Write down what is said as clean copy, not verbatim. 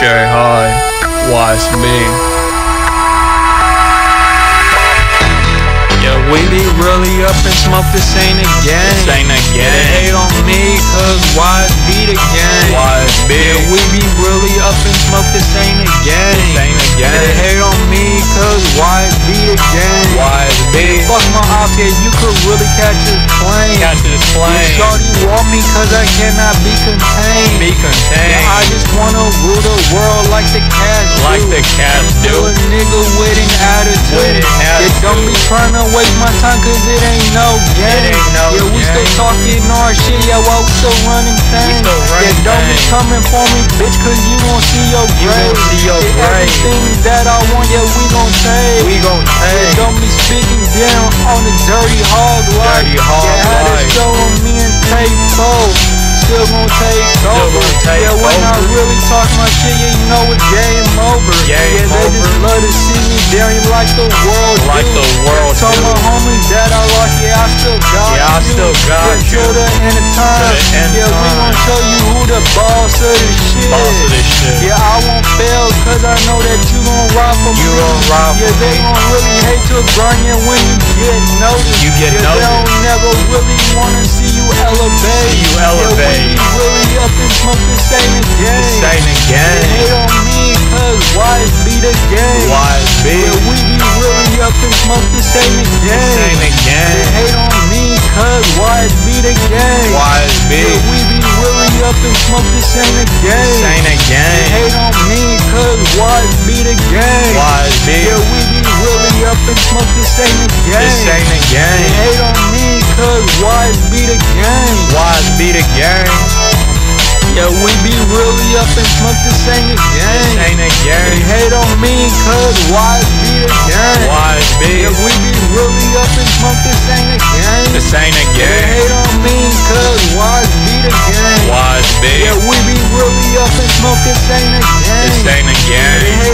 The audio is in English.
J High, watch me. Yeah, we be really up and smoke, this ain't a game. This ain't a game. They hate on me, cause why be the game? Why be? Yeah, we be really up and smoke, this ain't a game. This ain't a game. They hate on me, cause why be the game? Why be? Fuck my ops, yeah, you could really catch this plane. Catch this plane. Shorty want me cause I cannot be contained. Be contained. Yeah, I just wanna rule the world like the cats do. Like the cats do. A nigga with an attitude. With an attitude. Yeah, don't be tryna waste my time cause it ain't no game. It ain't no yeah, we still game. talking our shit, yeah, while we still running things. still running yeah, don't be things. coming for me, bitch, cause you gon' see your You grave. gon' see your yeah, grave. Everything that I want, yeah, we gon' take. We gon' take. Yeah, don't be speaking down on the dirty hog life. Dirty hog yeah, had life. to show 'em me and take both. Still gon' take over. gon' take yeah, when I over. really talk my shit, yeah, you know it's game over. Game yeah, they over. just love to see me down like the world Like do. the world Told do. my homies that I lost, yeah, I still got you. Yeah, I still got yeah, you. Till the end of time. Till the end yeah, we time. gon' show you who the boss of this shit. Boss of this shit. Yeah, I won't fail, cause I know that you gon' ride for You me. gon' ride Yeah, for they me. gon' really hate to burn you when you get noticed. You get yeah, noticed. They don't never really wanna see you elevate. See you elevate. Yeah, we be really up and smoke, this ain't a game. This ain't a They game. hate on me, cause why be the game? Why be? Yeah, we be really up and smoke, this ain't a game. This ain't a They game. hate on me, cause why be the game? Why be? Yeah, we be really up and smoke, this ain't a game. This ain't a They game. hate on me, cause why be the game? Why be? Yeah, we be really up and smoke, this ain't a game. This ain't a They game. hate on me, cause why be the game? Why be the game? Yeah, we be really up and smoke, this ain't a This game. ain't a They game. hate on me, cause why be the game? Why be? Yeah, we be really up and smoke, this ain't a game. This ain't a They game. hate on me, cause why be the game? Why be? Yeah, we be really up and smoke, this ain't a game. This ain't a They game. hate